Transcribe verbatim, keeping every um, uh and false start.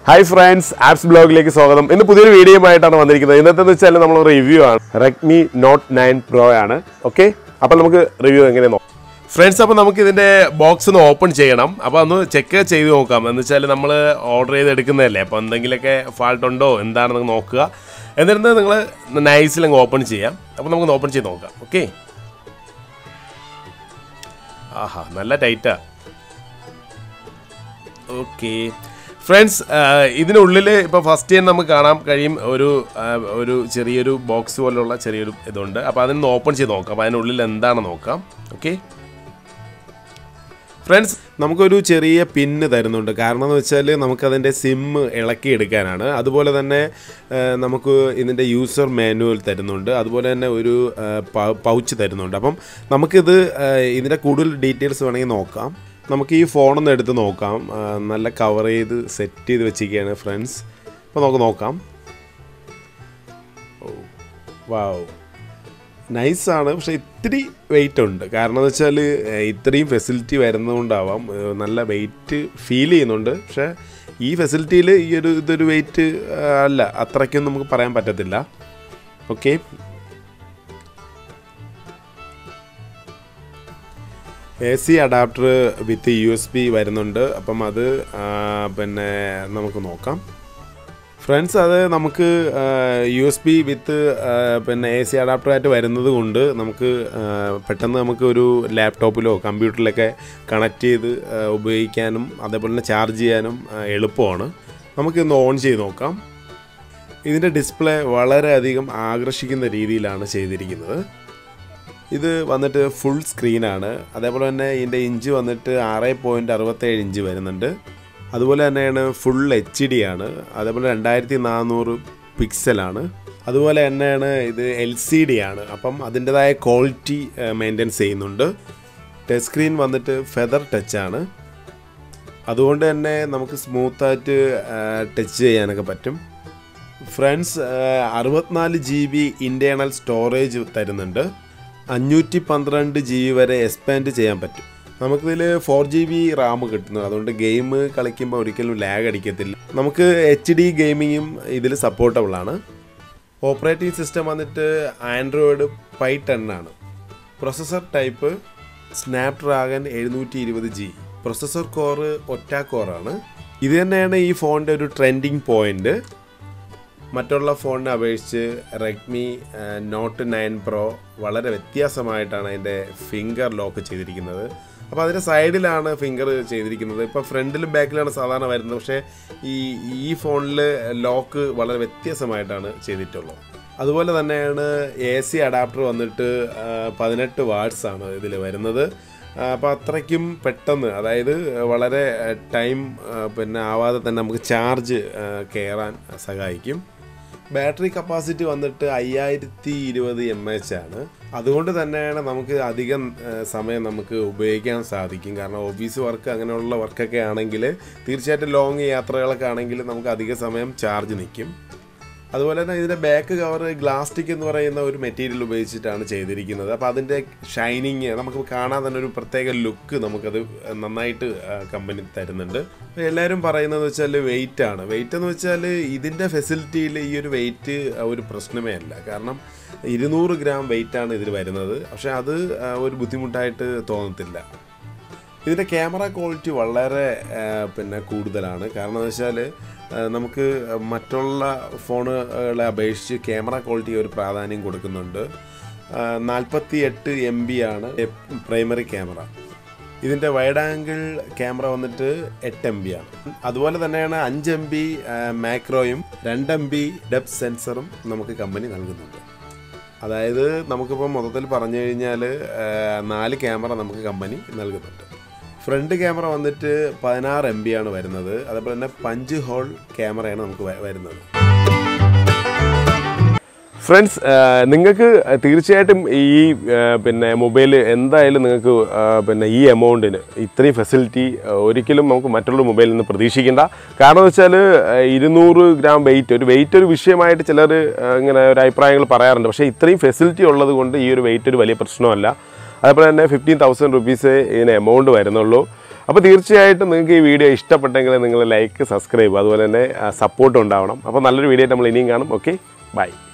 Hi friends, Apps Blog like Sogadam. In the Pudir video by Tana in the channel review on Redmi Note nine Pro. Okay? Upon review again. Friends, up in the box and open chainum. Upon check a chain come and the channel number order the lap on the like fault on do and then Nokia. And then the nice and open chair. Upon open chain. Okay? Aha, Nala tighter. Okay. Friends, this is the first time we see a box or a box. So, we open it. Okay? Friends, we have a pin. We have a SIM. We have a user manual. We have a pouch. We have details. നമുക്ക് ഈ phone ഒന്ന് എടുത്ത് നോക്കാം നല്ല cover ചെയ്ത് set ചെയ്ത് വെച്ചിരിക്കുകയാണ് friends അപ്പോൾ നമുക്ക് നോക്കാം വാവ് നൈസ് ആണ് പക്ഷേ ഇത്തിരി വെയിറ്റ് ഉണ്ട് കാരണം എന്ന് വെച്ചാൽ ഇത്രയും ഫെസിലിറ്റി വരുന്നതുകൊണ്ടാവാം നല്ല വെയിറ്റ് ഫീൽ ചെയ്യുന്നുണ്ട് പക്ഷേ ഈ ഫെസിലിറ്റിയിൽ ഈ ഒരു ഇതൊരു വെയിറ്റ് അല്ല അത്രയ്ക്കൊന്നും നമുക്ക് പറയാൻ പറ്റത്തില്ല okay A C adapter with U S B വരുന്നുണ്ട് അപ്പം അത് പിന്നെ നമുക്ക് നോക്കാം ഫ്രണ്ട്സ് അത് നമുക്ക് U S B with പിന്നെ A C adapter ആയിട്ട് വരുന്നത് കൊണ്ട് നമുക്ക് പെട്ടെന്ന് നമുക്ക് ഒരു ലാപ്ടോപ്പിലോ കമ്പ്യൂട്ടറിലൊക്കെ കണക്ട് ചെയ്ത് ഉപയോഗിക്കാനും അതേപോലെ തന്നെ ചാർജ് ചെയ്യാനും എളുപ്പമാണ് നമുക്ക് ഇന്ന് ഓൺ ചെയ്ത് നോക്കാം ഇതിന്റെ ഡിസ്പ്ലേ വളരെ അധികം ആകർഷിക്കുന്ന രീതിയിലാണ് ചെയ്തിരിക്കുന്നത് ഇത് വന്നിട്ട് ഫുൾ സ്ക്രീൻ ആണ് അതേപോലെ തന്നെ ഇതിന്റെ ഇഞ്ച് വന്നിട്ട് six point six seven inch വരുന്നുണ്ട് അതുപോലെ തന്നെയാണ് ഫുൾ H D ആണ് അതേപോലെ twenty four hundred പിക്സൽ ആണ് അതുപോലെ തന്നെയാണ് ഇത് L C D ആണ് അപ്പം അതിന്റേതായ ക്വാളിറ്റി മെയിൻറ്റെയിൻ ചെയ്യുന്നുണ്ട് ടച്ച് സ്ക്രീൻ വന്നിട്ട് ഫെദർ ടച്ച് ആണ് അതുകൊണ്ട് തന്നെ നമുക്ക് സ്മൂത്ത് ആയിട്ട് ടച്ച് ചെയ്യാനൊക്കെ പറ്റും friends sixty-four G B internal storage തരുന്നുണ്ട് five twelve G B വരെ എക്സ്പാൻഡ് ചെയ്യാൻ പറ്റും നമുക്ക് ഇതിൽ four G B RAM കിട്ടുന്നു അതുകൊണ്ട് ഗെയിം കളിക്കുമ്പോൾ ഒരിക്കലും ലാഗ് അടിക്കത്തില്ല നമുക്ക് H D ഗെയിമിംഗും ഇതിൽ സപ്പോർട്ടബിൾ ആണ് ഓപ്പറേറ്റിംഗ് സിസ്റ്റം വന്നിട്ട് Android Pie ten ആണ് processor type Snapdragon seven twenty G processor core ഒറ്റ കോർ ആണ് ഇത് തന്നെയാണ് ഈ ഫോണിന്റെ ഒരു ട്രെൻഡിങ് പോയിന്റ് മറ്റുള്ള ഫോണിനെ അപേക്ഷിച്ച് Redmi Note nine Pro വളരെ വ്യത്യാസമായിട്ടാണ് അതിന്റെ ഫിംഗർ ലോക്ക് ചെയ്തിരിക്കുന്നത് അപ്പോൾ അതിന്റെ സൈഡിലാണ് ഫിംഗർ ചെയ്തിരിക്കുന്നത് ഇപ്പോൾ ഫ്രണ്ടിലും ബാക്കിലാണ് സാധാരണ വരുന്നത് പക്ഷേ ഈ ഈ ഫോണിൽ ലോക്ക് വളരെ വ്യത്യാസമായിട്ടാണ് ചെയ്തിട്ടുള്ളത് അതുപോലെ തന്നെയാണ് A C അഡാപ്റ്റർ വന്നിട്ട് eighteen വാട്ട്സ് ആണ് ഇതിൽ വരുന്നത് അപ്പോൾ അത്രയ്ക്കും പെട്ടെന്ന് അതായത് വളരെ ടൈം പിന്നെ ആവാതെ തന്നെ നമുക്ക് ചാർജ് കയറാൻ സഹായിക്കും ബാറ്ററി കപ്പാസിറ്റി വന്നിട്ട് fifty twenty mAh ആണ് അതുകൊണ്ട് തന്നെയാണ് നമുക്ക് അധികം സമയം നമുക്ക് ഉപയോഗിക്കാൻ സാധിക്കും കാരണം ഓഫീസ് വർക്ക് അങ്ങനെയുള്ള വർക്കൊക്കെ ആണെങ്കിൽ തീർച്ചയായിട്ടും ലോങ് യാത്രകളൊക്കെ ആണെങ്കിൽ നമുക്ക് അധിക സമയം ചാർജ് നിൽക്കും അതുപോലെ തന്നെ ഇതിന്റെ ബാക്ക് കവർ ഗ്ലാസ്റ്റിക് എന്ന് പറയുന്ന ഒരു മെറ്റീരിയൽ ഉപയോഗിച്ചിട്ടാണ് ചെയ്തിരിക്കുന്നത് അപ്പോൾ അതിന്റെ ഷൈനിങ് നമുക്ക് കാണാൻ തന്നെ ഒരു പ്രത്യേക ലുക്ക് നമുക്കത് നന്നായിട്ട് കമ്പനി തരുന്നുണ്ട് എല്ലാവരും പറയുന്നത് വെച്ചാൽ വെയിറ്റ് ആണ് വെയിറ്റ് എന്ന് വെച്ചാൽ ഇതിന്റെ ഫെസിലിറ്റിയിൽ ഈ ഒരു വെയിറ്റ് ഒരു പ്രശ്നമേ അല്ല കാരണം two hundred gram വെയിറ്റ് ആണ് ഇതിൽ വരുന്നത് പക്ഷേ അത് ഒരു ബുദ്ധിമുട്ടായിട്ട് തോന്നത്തില്ല ഇതിന്റെ ക്യാമറ ക്വാളിറ്റി വളരെ പിന്നെ കൂടുതലാണ് കാരണം എന്ന് വെച്ചാൽ നമുക്ക് മറ്റുള്ള ഫോണുകളെ അപേക്ഷിച്ച് ക്യാമറ ക്വാളിറ്റി ഒരു പ്രാധാന്യം കൊടുക്കുന്നുണ്ട് forty-eight M B ആണ് പ്രൈമറി ക്യാമറ ഇതിന്റെ വൈഡ് ആംഗിൾ ക്യാമറ വന്നിട്ട് eight M B ആണ് അതുപോലെ തന്നെയാണ് five M B മാക്രോയും two M B ഡെപ്ത് സെൻസറും നമുക്ക് കമ്പനി നൽകുന്നുണ്ട് അതായത് നമുക്കിപ്പോൾ മൊത്തത്തിൽ പറഞ്ഞു കഴിഞ്ഞാൽ നാല് ക്യാമറ നമുക്ക് കമ്പനി നൽകുന്നുണ്ട് ഫ്രണ്ട് ക്യാമറ വന്നിട്ട് sixteen M B ആണ് വരുന്നത് അതുപോലെ തന്നെ പഞ്ച് ഹോൾ ക്യാമറയാണ് നമുക്ക് വരുന്നത് ഫ്രണ്ട്സ് നിങ്ങൾക്ക് തീർച്ചയായിട്ടും ഈ പിന്നെ മൊബൈൽ എന്തായാലും നിങ്ങൾക്ക് പിന്നെ ഈ എമൗണ്ടിന് ഇത്രയും ഫെസിലിറ്റി ഒരിക്കലും നമുക്ക് മറ്റുള്ള മൊബൈലിൽ നിന്ന് പ്രതീക്ഷിക്കേണ്ട കാരണം എന്ന് വെച്ചാൽ ഇരുന്നൂറ് ഗ്രാം വെയിറ്റ് ഒരു വെയിറ്റ് ഒരു വിഷയമായിട്ട് ചിലർ ഇങ്ങനെ ഒരു അഭിപ്രായങ്ങൾ പറയാറുണ്ട് പക്ഷേ ഇത്രയും ഫെസിലിറ്റി ഉള്ളത് കൊണ്ട് ഈ ഒരു വെയിറ്റ് ഒരു വലിയ പ്രശ്നമല്ല അതേപോലെ തന്നെ ഫിഫ്റ്റീൻ തൗസൻഡ് റുപ്പീസ് ഇതിന് എമൗണ്ട് വരുന്നുള്ളൂ അപ്പോൾ തീർച്ചയായിട്ടും നിങ്ങൾക്ക് ഈ വീഡിയോ ഇഷ്ടപ്പെട്ടെങ്കിൽ നിങ്ങൾ ലൈക്ക് സബ്സ്ക്രൈബ് അതുപോലെ തന്നെ സപ്പോർട്ട് ഉണ്ടാവണം. അപ്പോൾ നല്ലൊരു വീഡിയോ നമ്മൾ ഇനിയും കാണും. Okay, by.